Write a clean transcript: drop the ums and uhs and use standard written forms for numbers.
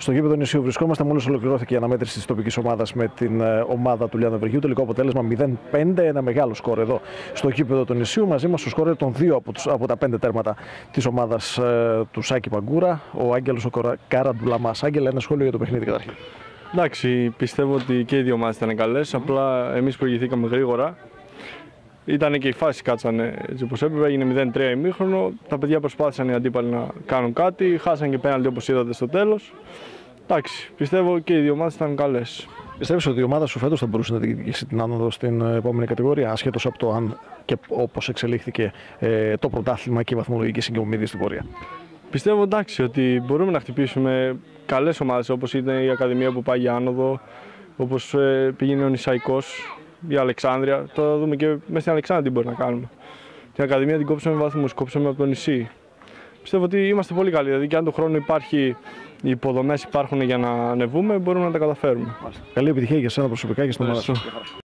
Στο γήπεδο Νησίου βρισκόμαστε. Μόλις ολοκληρώθηκε η αναμέτρηση της τοπικής ομάδας με την ομάδα του Λιανοβεργείου. Τελικό αποτέλεσμα 0-5. Ένα μεγάλο σκορ εδώ στο γήπεδο του Νησίου. Μαζί μας ο σκόρερ των 2 από τα 5 τέρματα της ομάδας του Σάκη Παγκούρα, ο Άγγελος Καραντουλαμάς. Άγγελε, ένα σχόλιο για το παιχνίδι καταρχήν. Εντάξει, πιστεύω ότι και οι δύο ομάδες ήταν καλές. Απλά εμείς προηγηθήκαμε γρήγορα. Ήταν και οι φάσεις κάτσανε έτσι όπως έπρεπε. Έγινε 0-3 ημίχρονο. Τα παιδιά προσπάθησαν οι αντίπαλοι να κάνουν κάτι. Χάσαν και πέναλτι όπως είδατε στο τέλος. Εντάξει, πιστεύω και οι δύο ομάδες ήταν καλές. Πιστεύεις ότι η ομάδα σου φέτος θα μπορούσε να διεκδικήσει την άνοδο στην επόμενη κατηγορία, ασχέτως από το αν και όπως εξελίχθηκε το πρωτάθλημα και η βαθμολογική συγκομιδή στην πορεία? Πιστεύω εντάξει ότι μπορούμε να χτυπήσουμε καλές ομάδες όπως είναι η Ακαδημία που πάει για άνοδο, όπως πήγαινε ο Νησαϊκός, η Αλεξάνδρεια. Τώρα δούμε και μέσα στην Αλεξάνδρεια τι μπορεί να κάνουμε. Την Ακαδημία την κόψαμε με βαθμούς, κόψαμε από το νησί. Πιστεύω ότι είμαστε πολύ καλοί. Δηλαδή, και αν το χρόνο υπάρχει, οι υποδομές υπάρχουν για να ανεβούμε, μπορούμε να τα καταφέρουμε. Καλή επιτυχία για σένα προσωπικά και στην ομάδα σου.